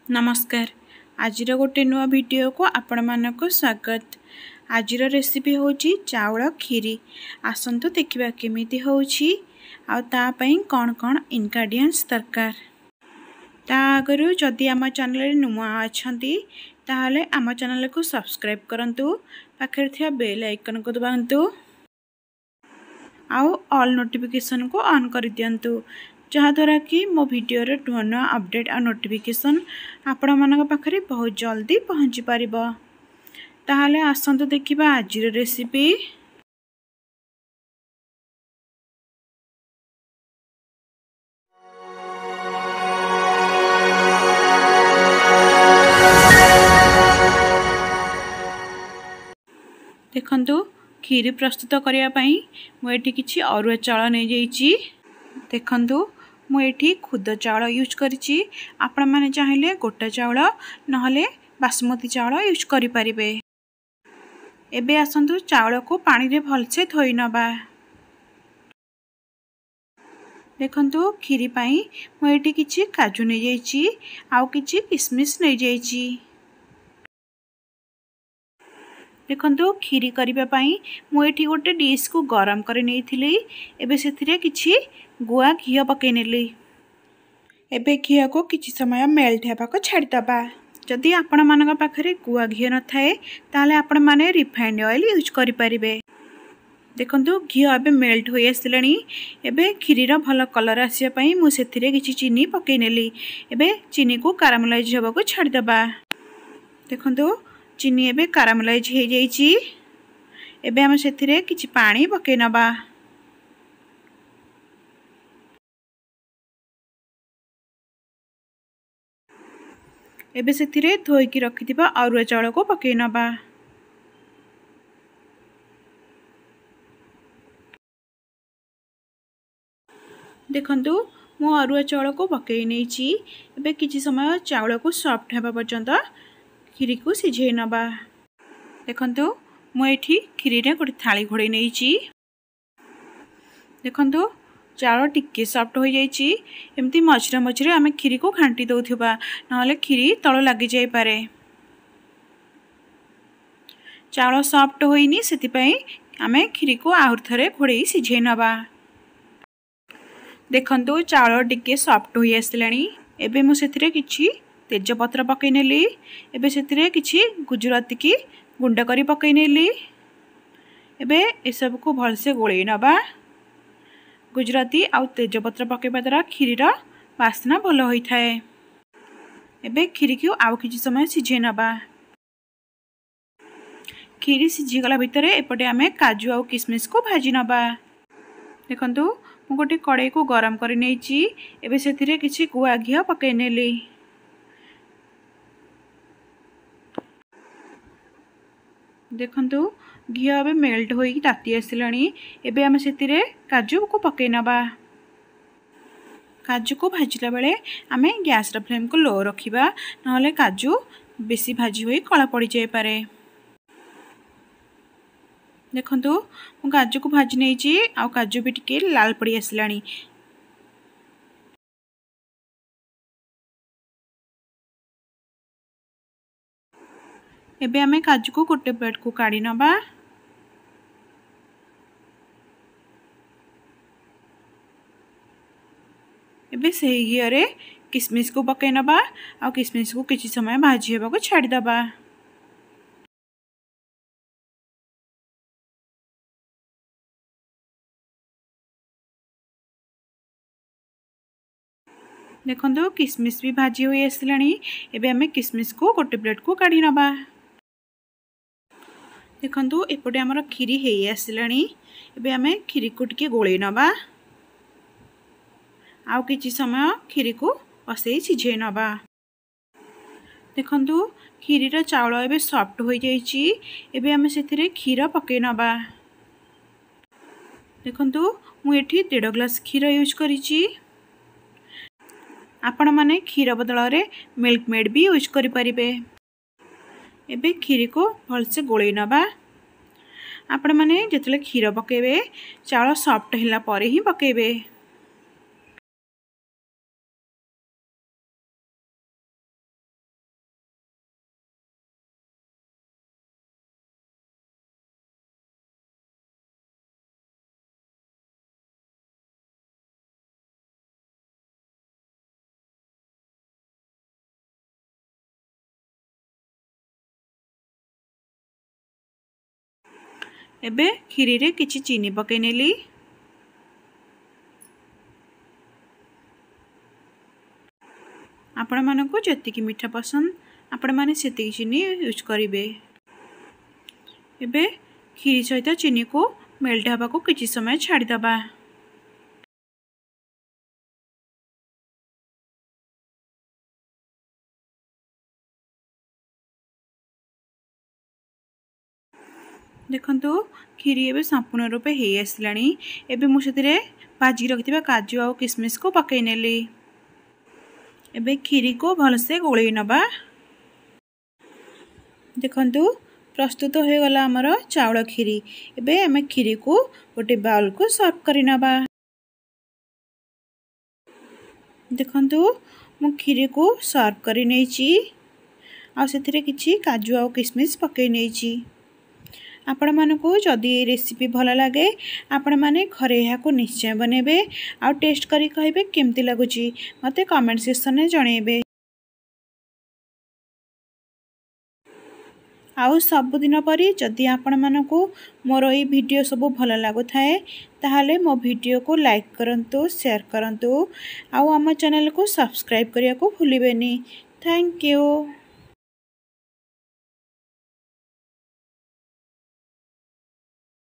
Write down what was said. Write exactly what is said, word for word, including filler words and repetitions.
नमस्कार। आज गोटे नुआ वीडियो को आपण मानक स्वागत। आज रेसिपी होची चावल खीरी। आसंतु देखिबा केमिति होची आ ता पई कोन कोन इनग्रेडिएंट्स दरकार। ता आगरु जदि आम चैनल नुआ अछंती ताहले आम चैनल को सब्सक्राइब करंतु, पाखरे थिया बेल आइकन को दबांतु आउ ऑल नोटिफिकेशन को ऑन कर दियंतु, जहाँद्वारा कि मो वीडियो रे नुआ अपडेट आ नोटिफिकेशन आपण मानक पाखरे बहुत जल्दी पहुँची पारिबो। ताहले आसंतु देखिबा आज रेसिपी। देखंतु खीरी प्रस्तुत करिया पई मु एठी किछि अरुआ चाउल नै जाईची। देखंतु मु एठी खुद चाउल यूज करिछि। आपण माने चाहिले गोटा चाउल नहले बासमती चाउल यूज करि परिबे। एबे आसंतु चाउल को पानी रे भलसे धोई नबा। देखंतु खीरी पई मु एठी किछि काजू नै जाईची आउ किछि किशमिश नै जाईची। देखंतु खीरी करिबा पई मु एठी गोटे डिश को गरम करे नेइथिली। एबे सेथिरे किछि गुआ घिया पकै नेली। एबे घिया को किछि समय मेल्ट हेबा को छाडी दबा। जदि आपण मानक पाखरे गुआ घिया न थाए ताले आपण माने रिफाइंड ऑयल यूज करि परिबे। देखंतु घिया एबे मेल्ट होई आसिलानी। एबे खीरी रो भलो कलर आसिया पई मु सेथिरे किछि चीनी पकै नेली। एबे चीनी को कैरामलाइज हेबा को छाडी दबा। देखंतु चीनी एबे कैरामलाइज हे जाईची। एबे हम सेथिरे किछि पानी पकै नबा। एबे सेथिरे धोई की रखिथिबा अरुआ चाउल को पकै नबा। देखंतु मु अरुआ चाउल को पकै नेची। एबे किछि समय चाउल को सॉफ्ट हेबा पर्यंत खीरी को सिझे नबा। देखंतु मु एठी खीरी रे गोटे थाली घोड़े नेची। देखंतु चाउल टिके सॉफ्ट हो जाईची। एमती मझरे मझरे आमे खीरी को घांटी दउथिबा, नहले खीरी तळ लागि जाई पारे। चाउल सॉफ्ट होइनी सेति पई आमे खीरी को आउर थरे घोड़े सिझे नबा। देखंतु चाउल टिके सॉफ्ट होई आसलानी। एबे मु सेथिरे किछि तेजपत्र पकै नेली। एबे सेथिरे किछि गुजराती की गुंड करी पकै नेली। एबे ए सब को भलसे गोळै नबा। गुजराती आउ तेजपत्र पकैबा द्वारा खीरी रो वासना भलो होई थाए। एबे खीरी को आउ किछि समय सिझे नबा। खीरी सिझी गला भितरे एपटे आमे काजू आउ किशमिश को भाजी नबा। देखंतु मु गोटे कड़ाई को गरम करि नेची। एबे सेथिरे किछि गुआ घिया पकै नेली। देखंतु घिया एबे मेल्ट होई ताती आसिलानी। एबे हम सेतिरे काजू को पकै नबा। काजू को भाजिला बेले आमे गैस रा फ्लेम को लो रखिबा, नहले काजू बेसी भाजी होई कळा पड़ी जाय पारे। देखंतु मु काजू को भाजी नेची आ काजू भी टिके लाल पड़ी आसिलानी। एबे आमे काजू को गोटे प्लेट को काढी नबा। एबे सही घिया रे किशमिश को पकै नबा आ किशमिश को किछि समय भाजी हेबा को छाडी दबा। देखंतु किशमिश भी भाजी होई आसिलानी। एबे हमें किशमिश को गोटे प्लेट को काढी नबा। देखंतु एपटे हमर खीरी हेई आसिलानी। एबे हमें खीरी को टिके गोळै नबा। आउ किछि समय खीरी को बसई सिझे नबा। देखंतु खीरी रा चाउल एबे सॉफ्ट होई जाईची। एबे हमें सेथिरे खीर पकै नबा। देखंतु मु एठी डेढ़ ग्लास खीर यूज करिची। आपण माने खीर बदल रे मिल्क मेड भी यूज करि परिबे। एबे खीरी को भलसे गोळै नबा। आपण माने जेतले खीर पकेबे चाउल सॉफ्ट हिला परे ही पकेबे। एबे खीरी रे किछि चीनी पकै नेली। आपण मानकु जतिकी मीठा पसंद आपण माने सेतिकी चीनी यूज करिवे। एबे खीरी सहित चीनी को मेल्ट हवा को किछि समय छाड़ी दबा। देखंतु खीरी एबे संपूर्ण रूपे हे आसलानी। एबे मु सेतिरे भाजी रखिथिबा काजू आ किशमिश को पकै नेली। एबे खीरी को भलसे गोळेई नबा। देखंतु प्रस्तुत हो गला हमर चावल खीरी। एबे हमें खीरी को गोटे बाउल को सर्व करि नबा। देखंतु मु खीरी को सर्व करि नेछि आ सेतिरे किछि काजू आ किशमिश पकै नेछि। आपण मानकु जदि ए रेसिपी भल लागे आपण माने घरे एहा को निश्चय बनेबे आ टेस्ट करी कहबे केमती लागुची मते कमेंट सेक्शन में जणेबे। आउ सबुदिन परी जदि आपण मानकु मोर ए वीडियो सब भल लागु थाए ताहाले मो वीडियो को लाइक करंतु शेयर करंतु आउ हम चैनल को सब्सक्राइब करिया को भूलिबेनी। Thank you.